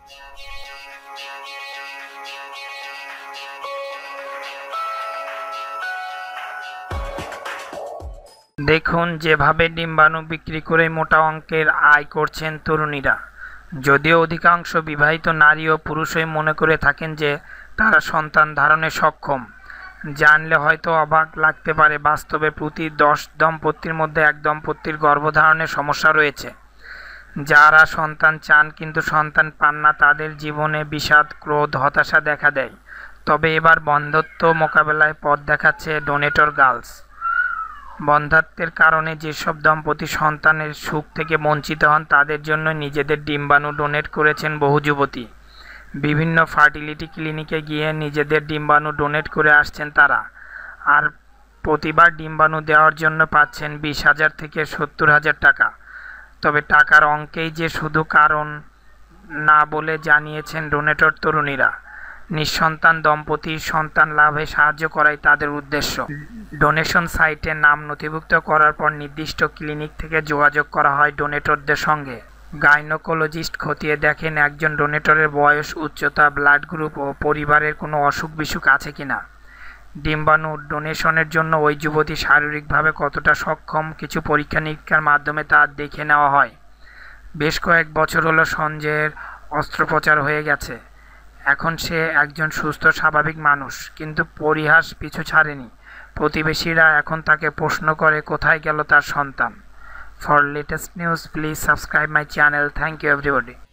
দেখুন যেভাবে ডিম্বাণু বিক্রি করে মোটা অঙ্কের আয় করছেন তরুণীরা। যদিও অধিকাংশ বিবাহিত নারী ও পুরুষই মনে করে থাকেন যে তারা সন্তান ধারণে সক্ষম। জানলে হয়তো অবাক লাগতে পারে, বাস্তবে প্রতি 10 দম্পতির মধ্যে 1 দম্পতির গর্ভধারণের সমস্যা রয়েছে। যারা সন্তান চান কিন্তু সন্তান পান না, তাদের জীবনে বিষাদ, ক্রোধ, হতাশা দেখা দেয়। তবে এবার বন্ধ্যত্ব মোকাবেলায় পথ দেখাচ্ছে ডোনেটর গার্লস। বন্ধ্যাত্বের কারণে যেসব দম্পতি সন্তানের সুখ থেকে বঞ্চিত হন, তাদের জন্য নিজেদের ডিম্বাণু ডোনেট করেছেন বহু যুবতী। বিভিন্ন ফার্টিলিটি ক্লিনিকে গিয়ে নিজেদের ডিম্বাণু ডোনেট করে আসছেন তারা। আর প্রতিবার ডিম্বাণু দেওয়ার জন্য পাচ্ছেন 20,000 থেকে 70,000 টাকা। তবে টাকার অঙ্কেই যে শুধু কারণ না বলে জানিয়েছেন ডোনেটর তরুণীরা। নিঃসন্তান দম্পতি সন্তান লাভে সাহায্য করাই তাদের উদ্দেশ্য। ডোনেশন সাইটে নাম নথিভুক্ত করার পর নির্দিষ্ট ক্লিনিক থেকে যোগাযোগ করা হয় ডোনেটরদের সঙ্গে। গাইনোকোলজিস্ট খতিয়ে দেখেন একজন ডোনেটরের বয়স, উচ্চতা, ব্লাড গ্রুপ ও পরিবারের কোনো অসুখ বিসুখ আছে কিনা। ডিম্বাণু ডোনেশনের জন্য ওই যুবতী শারীরিকভাবে কতটা সক্ষম, কিছু পরীক্ষা নিরীক্ষার মাধ্যমে তা দেখে নেওয়া হয়। বেশ কয়েক বছর হলো সঞ্জয়ের অস্ত্রোপচার হয়ে গেছে। এখন সে একজন সুস্থ স্বাভাবিক মানুষ, কিন্তু পরিহাস পিছু ছাড়েনি। প্রতিবেশীরা এখন তাকে প্রশ্ন করে কোথায় গেল তার সন্তান। For latest news please subscribe my channel. Thank you everybody.